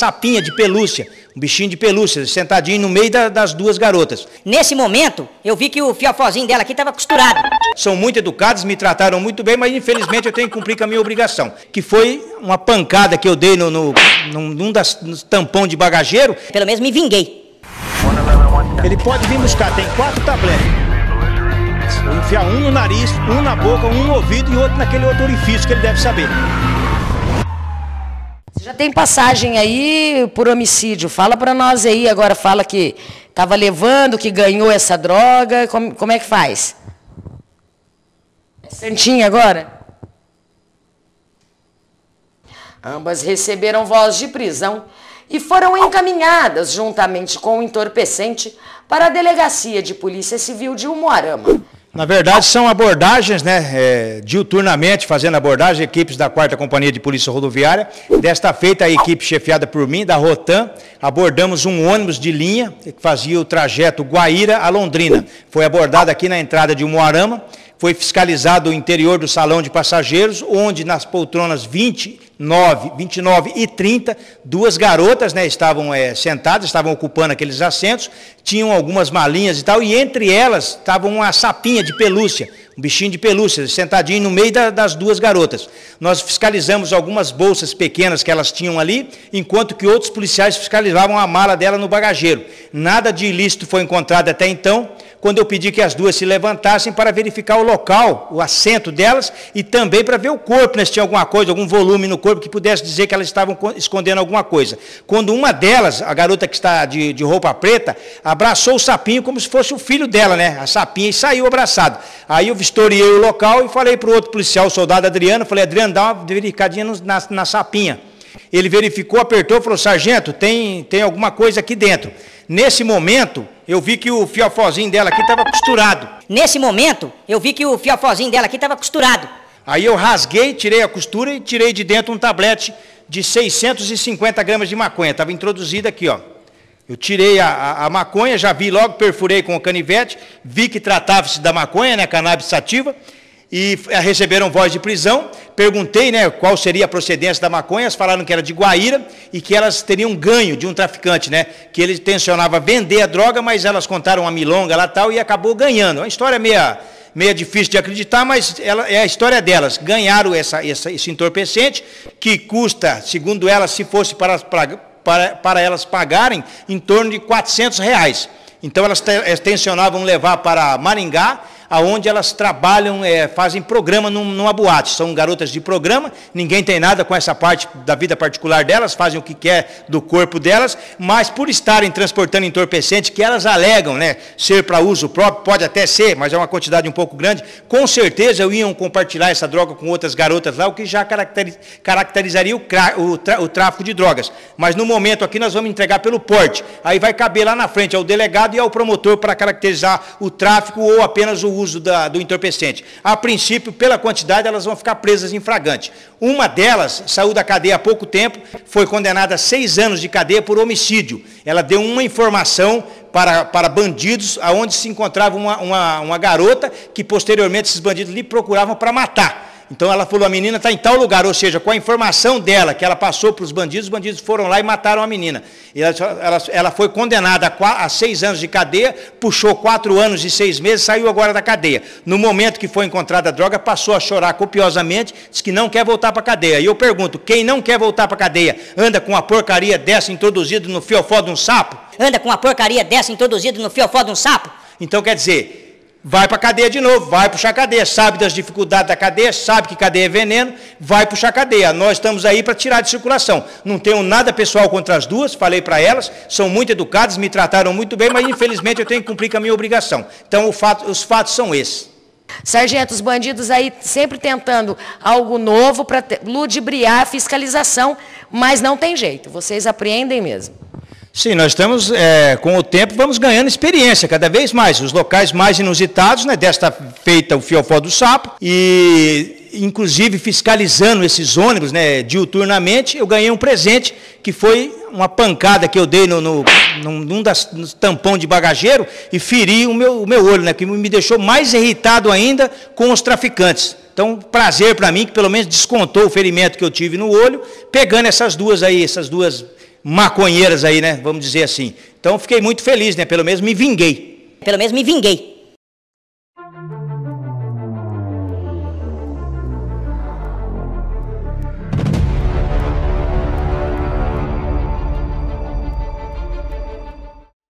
sapinha de pelúcia, um bichinho de pelúcia, sentadinho no meio das duas garotas. Nesse momento, eu vi que o fiofozinho dela aqui estava costurado. São muito educados, me trataram muito bem, mas infelizmente eu tenho que cumprir com a minha obrigação, que foi uma pancada que eu dei num tampão de bagageiro. Pelo menos me vinguei. Ele pode vir buscar, tem 4 tabletes. Vou enfiar um no nariz, um na boca, um no ouvido e outro naquele outro orifício que ele deve saber. Você já tem passagem aí por homicídio. Fala pra nós aí, agora fala que estava levando, que ganhou essa droga. Como é que faz? É certinho agora? Ambas receberam voz de prisão e foram encaminhadas, juntamente com o entorpecente, para a Delegacia de Polícia Civil de Umuarama. Na verdade, são abordagens, né, diuturnamente, fazendo abordagem, equipes da 4ª Companhia de Polícia Rodoviária. Desta feita, a equipe chefiada por mim, da Rotan, abordamos um ônibus de linha que fazia o trajeto Guaíra a Londrina. Foi abordado aqui na entrada de Umuarama, foi fiscalizado o interior do salão de passageiros, onde nas poltronas 29 e 30, 2 garotas, né, estavam sentadas, estavam ocupando aqueles assentos, tinham algumas malinhas e tal, e entre elas estava uma sapinha de pelúcia, um bichinho de pelúcia, sentadinho no meio das 2 garotas. Nós fiscalizamos algumas bolsas pequenas que elas tinham ali, enquanto que outros policiais fiscalizavam a mala dela no bagageiro. Nada de ilícito foi encontrado até então, quando eu pedi que as 2 se levantassem para verificar o local, o assento delas, e também para ver o corpo, né, se tinha alguma coisa, algum volume no corpo que pudesse dizer que elas estavam escondendo alguma coisa. Quando uma delas, a garota que está de roupa preta, abraçou o sapinho como se fosse o filho dela, né, a sapinha, e saiu abraçado. Aí eu vistoriei o local e falei para o outro policial, o soldado Adriano, falei, Adriano, dá uma verificadinha na sapinha. Ele verificou, apertou e falou, sargento, tem alguma coisa aqui dentro. Nesse momento, eu vi que o fiofozinho dela aqui estava costurado. Nesse momento, eu vi que o fiofozinho dela aqui estava costurado. Aí eu rasguei, tirei a costura e tirei de dentro um tablete de 650 gramas de maconha. Estava introduzido aqui, ó. Eu tirei a maconha, já vi logo, perfurei com o canivete, vi que tratava-se da maconha, né, cannabis sativa, e receberam voz de prisão. Perguntei, né, qual seria a procedência da maconha, elas falaram que era de Guaíra e que elas teriam ganho de um traficante, né, que ele intencionava vender a droga, mas elas contaram uma milonga lá tal e acabou ganhando. Uma história meia difícil de acreditar, mas é a história delas. Ganharam esse entorpecente, que custa, segundo elas, se fosse para elas pagarem, em torno de R$400. Então elas tensionavam levar para Maringá, aonde elas trabalham, fazem programa numa boate. São garotas de programa, ninguém tem nada com essa parte da vida particular delas, fazem o que quer do corpo delas, mas por estarem transportando entorpecente, que elas alegam, né, ser para uso próprio, pode até ser, mas é uma quantidade um pouco grande, com certeza iam compartilhar essa droga com outras garotas lá, o que já caracterizaria o tráfico de drogas. Mas no momento aqui nós vamos entregar pelo porte, aí vai caber lá na frente ao delegado e ao promotor para caracterizar o tráfico ou apenas o uso do entorpecente. A princípio, pela quantidade, elas vão ficar presas em flagrante. Uma delas saiu da cadeia há pouco tempo, foi condenada a 6 anos de cadeia por homicídio. Ela deu uma informação para bandidos, aonde se encontrava uma garota que, posteriormente, esses bandidos lhe procuravam para matar. Então ela falou, a menina está em tal lugar, ou seja, com a informação dela, que ela passou para os bandidos foram lá e mataram a menina. E ela foi condenada a 6 anos de cadeia, puxou 4 anos e 6 meses, saiu agora da cadeia. No momento que foi encontrada a droga, passou a chorar copiosamente, disse que não quer voltar para a cadeia. E eu pergunto, quem não quer voltar para a cadeia, anda com uma porcaria dessa introduzida no fiofó de um sapo? Anda com uma porcaria dessa introduzida no fiofó de um sapo? Então quer dizer, vai para a cadeia de novo, vai puxar cadeia, sabe das dificuldades da cadeia, sabe que cadeia é veneno, vai puxar cadeia. Nós estamos aí para tirar de circulação. Não tenho nada pessoal contra as 2, falei para elas, são muito educadas, me trataram muito bem, mas infelizmente eu tenho que cumprir com a minha obrigação. Então os fatos são esses. Sargento, os bandidos aí sempre tentando algo novo para ludibriar a fiscalização, mas não tem jeito, vocês apreendem mesmo. Sim, nós estamos, com o tempo, vamos ganhando experiência cada vez mais. Os locais mais inusitados, né, desta feita o fiofó do sapo, e inclusive fiscalizando esses ônibus, né, diuturnamente, eu ganhei um presente, que foi uma pancada que eu dei num tampão de bagageiro e feri o meu olho, né, que me deixou mais irritado ainda com os traficantes. Então, prazer para mim, que pelo menos descontou o ferimento que eu tive no olho, pegando essas duas maconheiras aí, né? Vamos dizer assim. Então fiquei muito feliz, né? Pelo menos me vinguei. Pelo menos me vinguei.